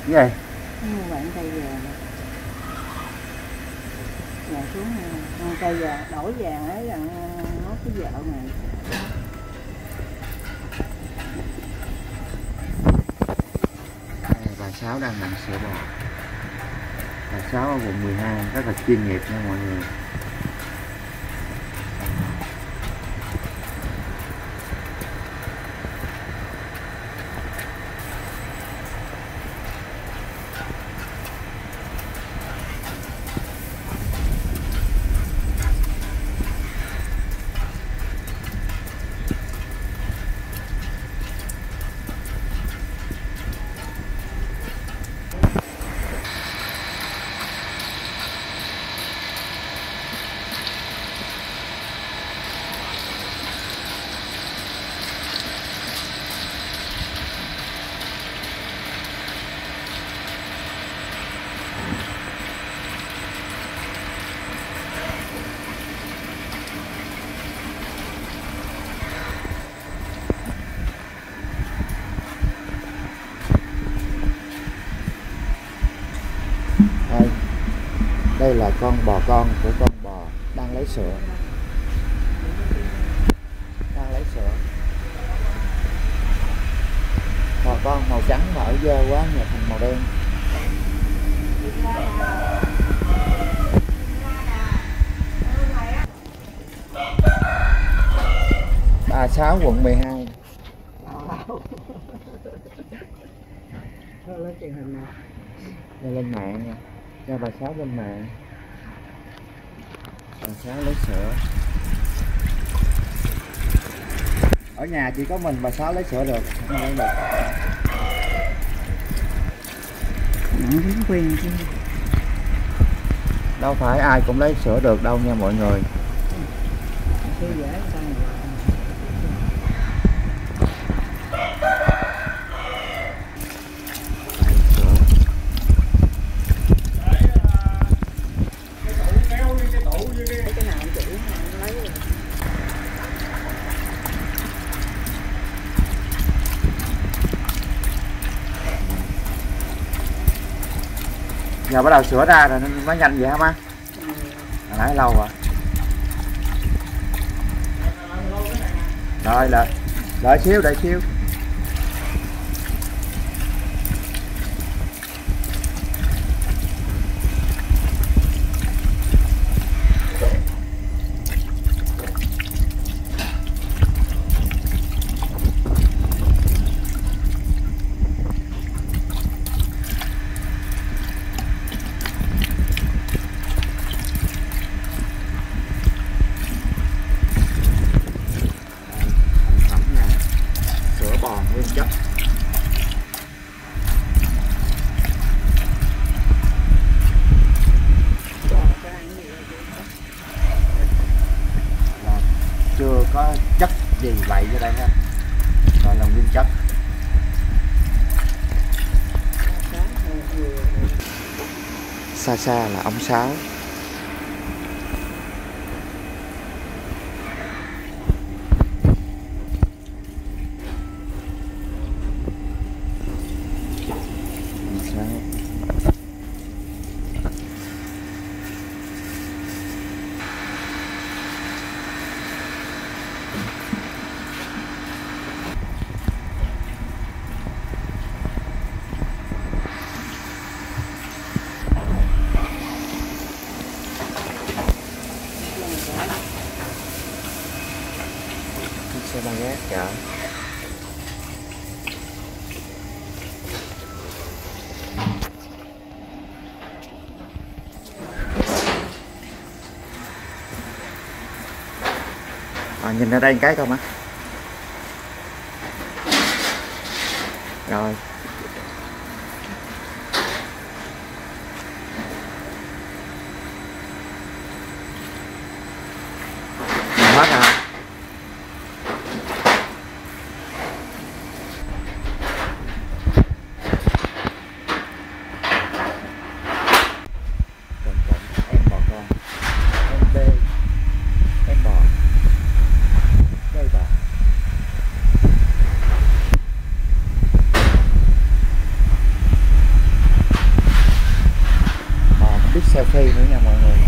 Cái gì? Bạn cây vàng. Vàng xuống cây vàng, đổi vàng ấy là nó cái vợ này. Bà Sáu đang làm sữa bò. Bà Sáu ở quận 12 rất là chuyên nghiệp nha mọi người. Đây là con bò con của con bò đang lấy sữa. Đang lấy sữa. Bò con màu trắng mà ở dơ quá nhờ thành màu đen. Bà Sáu quận 12. Lên truyền hình nè. Đây lên mạng nha. Cho bà Sáu lên mạng. Bà Sáu lấy sữa. Ở nhà chỉ có mình bà Sáu lấy sữa được, không lấy được. Đúng quyền chứ. Đâu phải ai cũng lấy sữa được đâu nha mọi người. Cái dễ con này. Giờ bắt đầu sửa ra rồi nên nó nhanh vậy hả má? Hồi nãy lâu rồi. Rồi đợi xíu, đợi xíu. Nguyên chất. Chưa có chất gì vậy cho đây ha, gọi là nguyên chất. Xa xa là ông Sáu. Xe ba gác chợ. Nhìn ở đây cái không á. Rồi. Hết rồi. nữa nha mọi người.